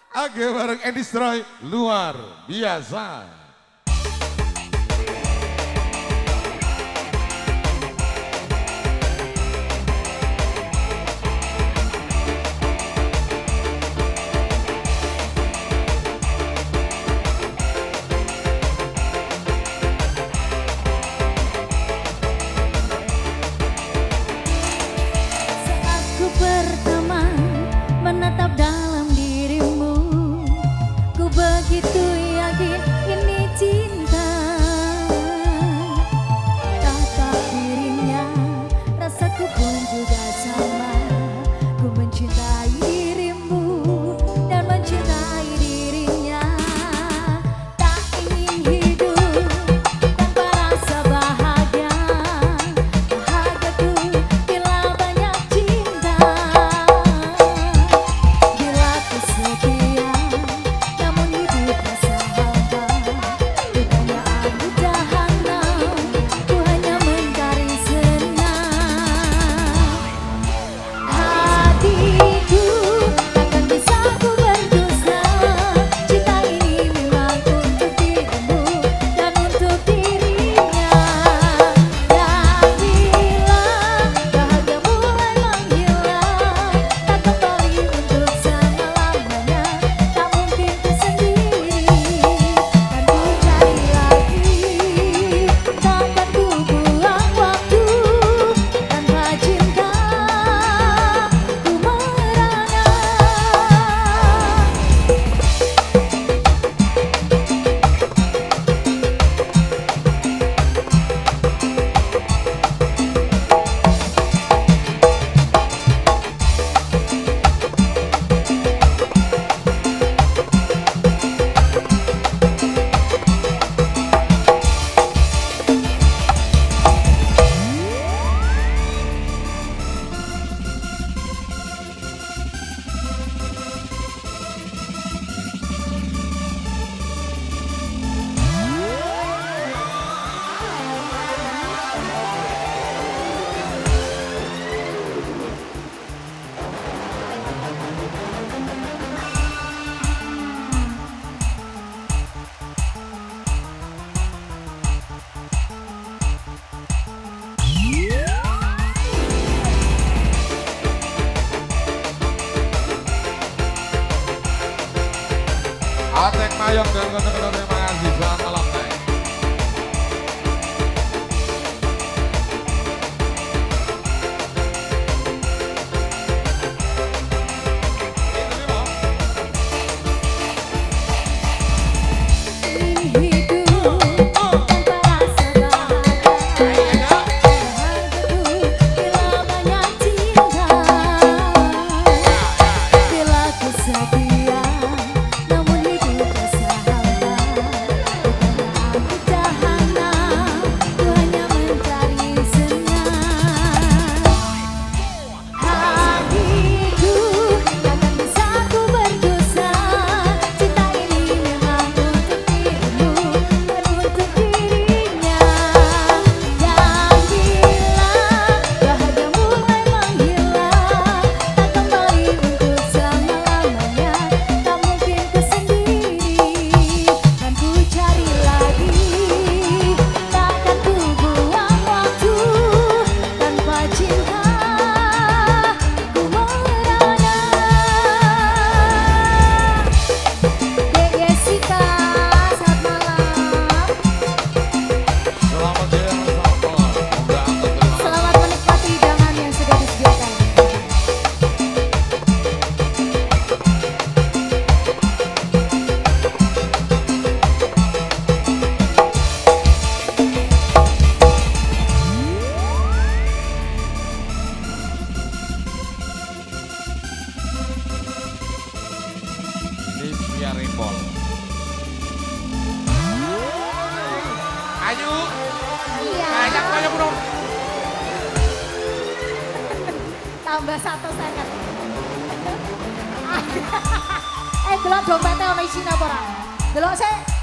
Oke, bareng Edi Stroy, luar biasa. Pertama menatap dalam dirimu, ku begitu yakin ini cinta. Tatap dirinya, rasaku pun juga sama. Ku mencintai dirimu dan mencintai dirinya. Tak ingin hidup tanpa rasa bahagia. Bahagiaku bila banyak cinta. Bila ku setia, namun hidup rasa hampa. Bukannya aku jahanam, ku hanya mencari senang. Hatiku takkan bisa ku berdosa. Cinta ini memang untuk dirimu dan untuk dirinya. Dan bila bahagia mulai menghilang, tak kembali untuk selama-lamanya. Tak mungkin ku sendiri, kan ku cari lagi. Takkan ku buang waktu tanpa cinta, ku merana. Atek Mayong dan kata-kata terima kasih. Selamat malam. Teh. Hidup tanpa rasa bahagia. Bahagiaku bila banyak cinta. Bila ku setia, namun hidup rasa hampa. Bukannya aku jahanam, ku hanya mencari senang. Hatiku takkan bisa ku berdosa. Cinta ini memang untuk dirimu dan untuk dirinya. Dan bila bahagia mulai menghilang, tak kembali untuk selama-lamanya. Tak mungkin ku sendiri, kan ku cari lagi. Takkan ku buang waktu tanpa cinta, ku merana. Dek Jessica, selamat malam. Selamat siang, selamat malam. Udah angkat terima kasih. Selamat menikmati hidangan yang sudah disediakan. Ini Via Repol. Ayo, Iya. ajak ayo bro. Tambah 1 second. Delok dompetnya ono isine apa ora? Delok sik.